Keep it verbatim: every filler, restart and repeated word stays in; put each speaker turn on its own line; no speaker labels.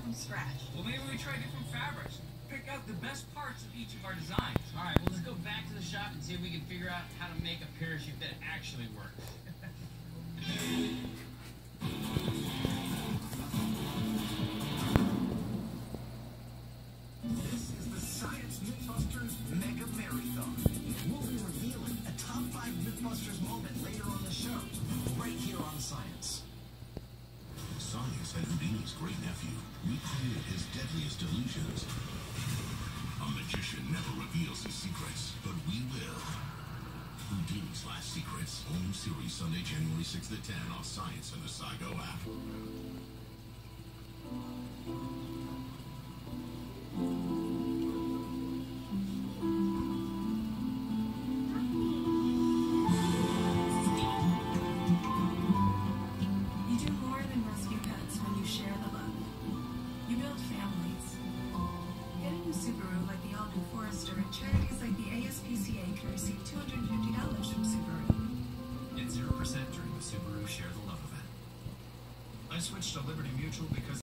from scratch.
Well, maybe we try different fabrics. Pick out the best parts of each of our designs.
All right, well, let's go back to the shop and see if we can figure out how to make a parachute that actually works.
This is the Science Mythbusters Mega Marathon. We'll be revealing a top five Mythbusters moment later on the show, right here on Science.
Science had Houdini's great nephew recreated his deadliest illusions. A magician never reveals his secrets, but we will. Houdini's Last Secrets, all new series Sunday, January sixth at ten on Science and the SciGo app.
You do more than rescue pets when you share the love. You build families. Get a new Subaru like the all-new Forester, and charities like the A S P C A can receive two hundred fifty dollars from Subaru.
Get zero percent during the Subaru Share the Love event. I switched to Liberty Mutual because